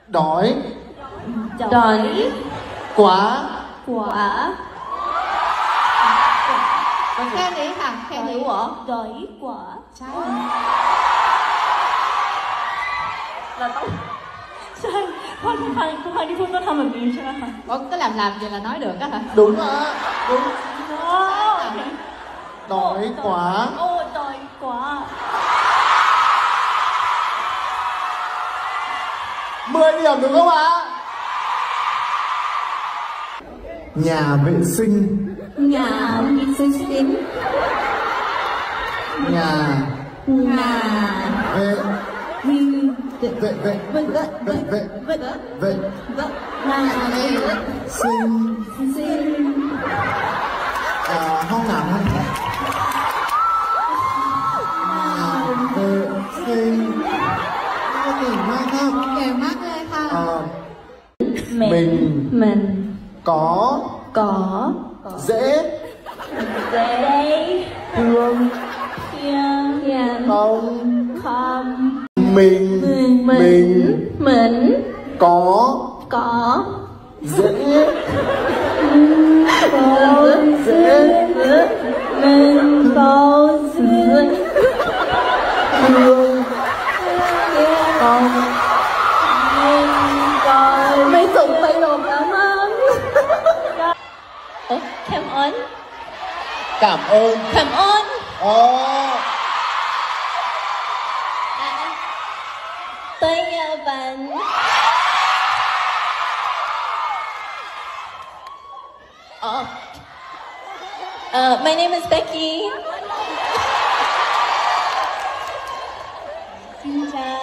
Đói. Đói. Quá. Quả. แค่นี้ค่ะแค่นี้ Đói quả. ใช่เราต้องใช่เพราะทุกครั้งที่พูดต้องทำแบบนี้ใช่ไหมคะ có làm vậy là nói được á hả? Đúng ạ. Đúng. Okay. Đói quá. Đói quá. 10 điểm đúng không ạ? Nhà vệ sinh. Nhà vệ sinh. Nhà vệ sinh.ห้องน้ำห้องน้ำvệ sinh. Ghê mắcครับเก่งมากเลยค่ะ Mình có dễ thương không? Mình có dễ Mấy tụi bay lộn cảm ơn. Cảm ơn. Cảm ơn. Cảm ơn. Tôi nhờ bạn. My name is Becky. Xin chào.